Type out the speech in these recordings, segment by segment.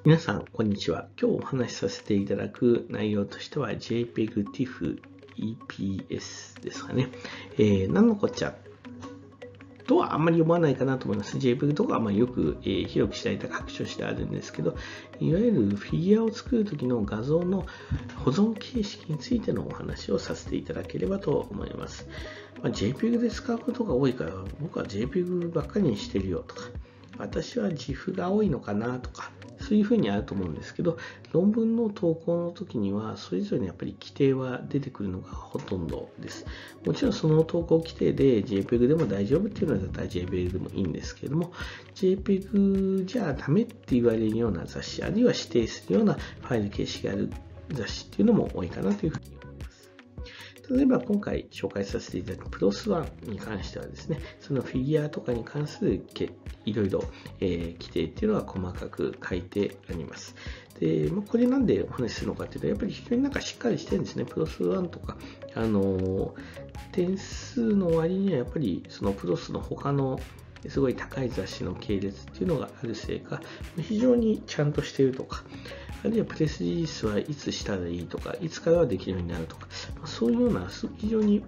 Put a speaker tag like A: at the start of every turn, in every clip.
A: 皆さん、こんにちは。今日お話しさせていただく内容としては JPEG TIFF EPS ですかね。何のこっちゃとはあんまり読まないかなと思います。JPEG とかはよく、広く知られた拡張子であるんですけど、いわゆるフィギュアを作るときの画像の保存形式についてのお話をさせていただければと思います。JPEG で使うことが多いから、僕は JPEG ばっかりにしてるよとか、私は GIF が多いのかなとか、そういうふうにあると思うんですけど、論文の投稿の時には、それぞれにやっぱり規定は出てくるのがほとんどです。もちろんその投稿規定で JPEG でも大丈夫っていうのだったら JPEG でもいいんですけれども、JPEG じゃダメって言われるような雑誌、あるいは指定するようなファイル形式がある雑誌っていうのも多いかなというふうに思います。例えば今回紹介させていただくプロス1に関してはですね、そのフィギュアとかに関するいろいろ規定っていうのが細かく書いてあります。で、これなんでお話しするのかっていうと、やっぱり非常にしっかりしてるんですね。プロス1とか、点数の割にはやっぱりそのプロスの他のすごい高い雑誌の系列っていうのがあるせいか、非常にちゃんとしているとか、あるいはプレスリリースはいつしたらいいとか、いつからはできるようになるとか、そういうような非常に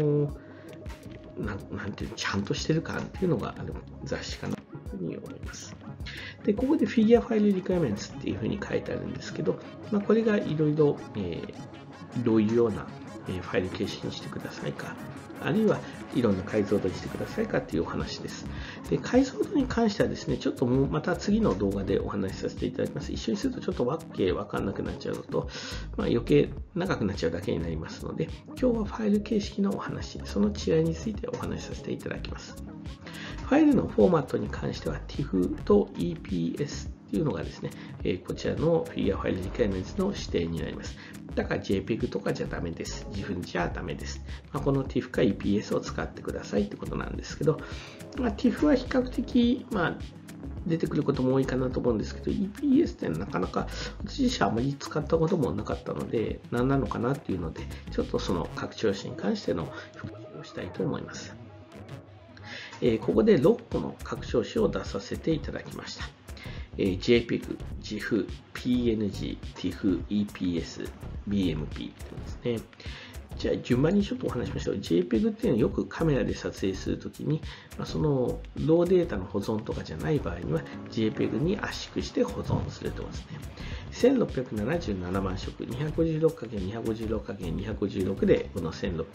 A: なんていうちゃんとしてる感っていうのがある雑誌かなというふうに思います。で、ここでフィギュアファイルリクエアメンツっていうふうに書いてあるんですけど、これがいろいろどういうようなファイル形式にしてくださいか、あるいはいろんな解像度にしてくださいかっていうお話です。で、解像度に関してはですね、ちょっとまた次の動画でお話しさせていただきます。一緒にするとちょっとわけわかんなくなっちゃうのと、余計長くなっちゃうだけになりますので、今日はファイル形式のお話、その違いについてお話しさせていただきます。ファイルのフォーマットに関しては TIFF と EPS っていうのがですね、こちらのフィギュアファイルリクエアメンツの指定になります。だから JPEG とかじゃダメです。GIF じゃダメです。この TIFF か EPS を使ってくださいってことなんですけど、TIFF は比較的、出てくることも多いかなと思うんですけど、EPS ってなかなか私自身はあまり使ったこともなかったので、何なのかなっていうので、ちょっとその拡張子に関しての復習をしたいと思います。ここで6個の拡張子を出させていただきました。JPEG、GIF、PNG、TIFF、EPS、BMP ですね。じゃあ順番にちょっとお話しましょう。JPEG っていうのはよくカメラで撮影するときに、そのローデータの保存とかじゃない場合には JPEG に圧縮して保存するということですね。1677万色、256×256×256 でこの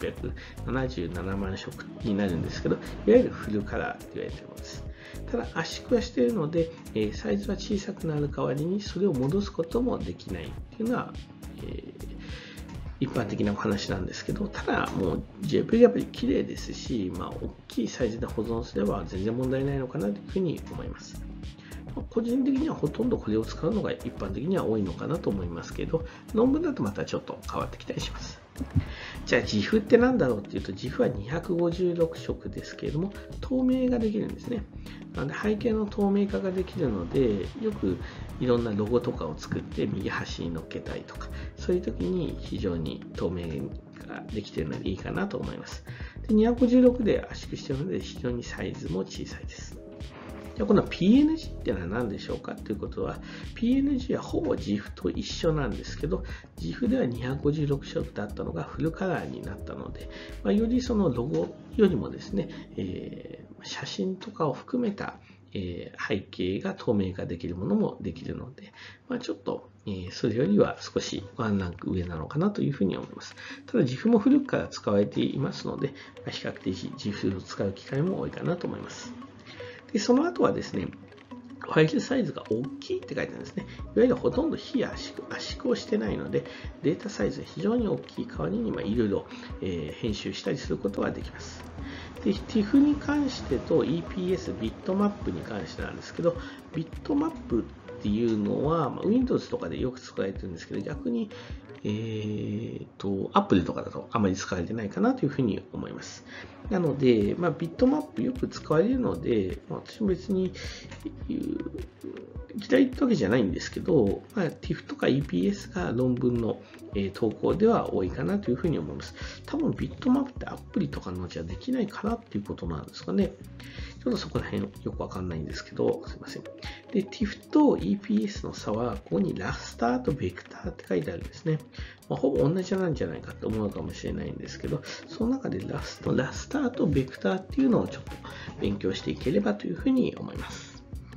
A: 1677万色になるんですけど、いわゆるフルカラーと言われているものです。ただ圧縮はしているので、サイズは小さくなる代わりにそれを戻すこともできないというのは、一般的なお話なんですけど、ただもう JPEG やっぱり綺麗ですし、大きいサイズで保存すれば全然問題ないのかなというふうに思います。個人的にはほとんどこれを使うのが一般的には多いのかなと思いますけど、論文だとまたちょっと変わってきたりします。じゃあ GIF って何だろうっていうと、GIF は256色ですけれども、透明ができるんですね。なので背景の透明化ができるので、よくいろんなロゴとかを作って右端に乗っけたりとか、そういう時に非常に透明ができているのでいいかなと思います。で、256で圧縮しているので非常にサイズも小さいです。じゃあこの PNG っていうのは何でしょうかということは、PNG はほぼ GIF と一緒なんですけど、GIF では256色だったのがフルカラーになったので、よりそのロゴよりもですね、写真とかを含めた背景が透明化できるものもできるので、ちょっとそれよりは少しワンランク上なのかなというふうに思います。ただ GIF も古くから使われていますので、比較的 GIF を使う機会も多いかなと思います。で、その後はですね、ファイルサイズが大きいって書いてあるんですね。いわゆるほとんど非圧縮をしてないので、データサイズが非常に大きい代わりにいろいろ編集したりすることができます。で、TIFF に関してと EPS、ビットマップに関してなんですけど、ビットマップっていうのは、Windows とかでよく使われてるんですけど、逆にApple とかだとあまり使われてないかなというふうに思います。なので、ビットマップよく使われるので、私も別に嫌いってわけじゃないんですけど、TIFF とか EPS が論文の投稿では多いかなというふうに思います。多分ビットマップってアプリとかのじゃできないからっていうことなんですかね。 ちょっとそこら辺よくわかんないんですけど、すいません。で、TIFF と EPS の差は、ここにラスターとベクターって書いてあるんですね。ほぼ同じなんじゃないかと思うかもしれないんですけど、その中でラスターとベクターっていうのをちょっと勉強していければというふうに思います。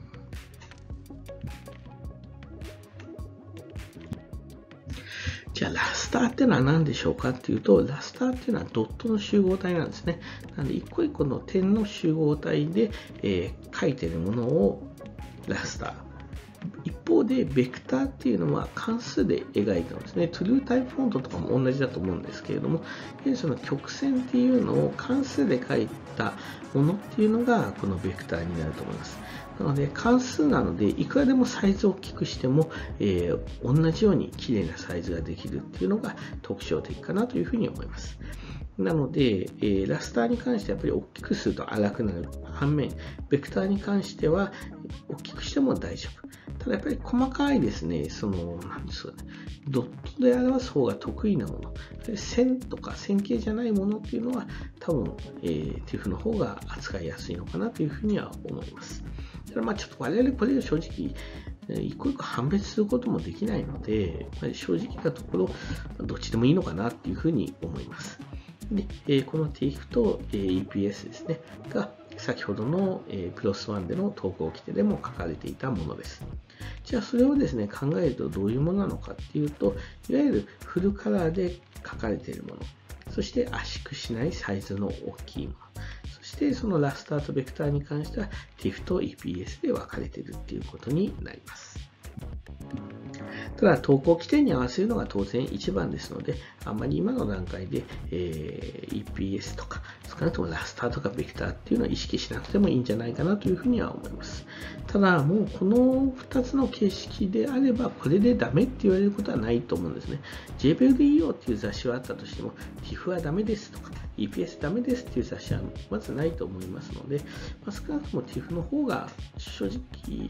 A: じゃあ、ラスターっていうのは何でしょうかっていうと、ラスターっていうのはドットの集合体なんですね。なので、一個一個の点の集合体で、書いているものをラスター。一方で、ベクターっていうのは関数で描いてますね。トゥルータイプフォントとかも同じだと思うんですけれども、その曲線っていうのを関数で書いたものっていうのが、このベクターになると思います。なので、関数なので、いくらでもサイズを大きくしても、同じように綺麗なサイズができるっていうのが特徴的かなというふうに思います。なので、ラスターに関してはやっぱり大きくすると荒くなる反面、ベクターに関しては大きくしても大丈夫。ただやっぱり細かいですね、なんですかね、ドットで表す方が得意なもの、線とか線形じゃないものっていうのは多分、TIFF の方が扱いやすいのかなというふうには思います。ただちょっと我々これを正直、一個一個判別することもできないので、正直なところ、どっちでもいいのかなというふうに思います。で、この TIFF と EPS ですね、が先ほどのプロス1での投稿規定でも書かれていたものです。じゃあそれをですね、考えるとどういうものなのかっていうと、いわゆるフルカラーで書かれているもの、そして圧縮しないサイズの大きいもの、そしてそのラスターとベクターに関しては TIFF と EPS で分かれているっていうことになります。ただ、投稿規定に合わせるのが当然一番ですので、あんまり今の段階で、EPS とか、少なくともラスターとかベクターっていうのを意識しなくてもいいんじゃないかなというふうには思います。ただ、もうこの2つの形式であれば、これでダメって言われることはないと思うんですね。JBuildEO っていう雑誌はあったとしても、TIFF はダメですとか、EPS ダメですっていう雑誌はまずないと思いますので、少なくとも TIFF の方が正直、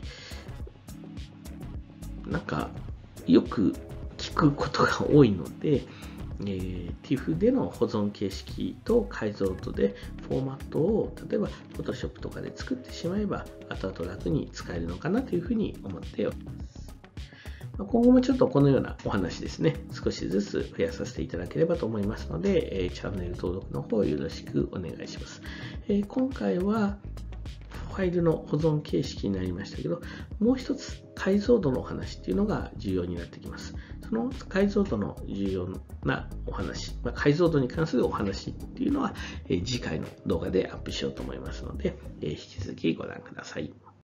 A: よく聞くことが多いので、TIFF での保存形式と解像度でフォーマットを例えば Photoshop とかで作ってしまえば後々楽に使えるのかなというふうに思っております。今後もちょっとこのようなお話ですね、少しずつ増やさせていただければと思いますので、チャンネル登録の方よろしくお願いします。今回はファイルの保存形式になりましたけど、もう一つ解像度のお話っていうのが重要になってきます。その解像度の重要なお話、解像度に関するお話っていうのは、次回の動画でアップしようと思いますので、引き続きご覧ください。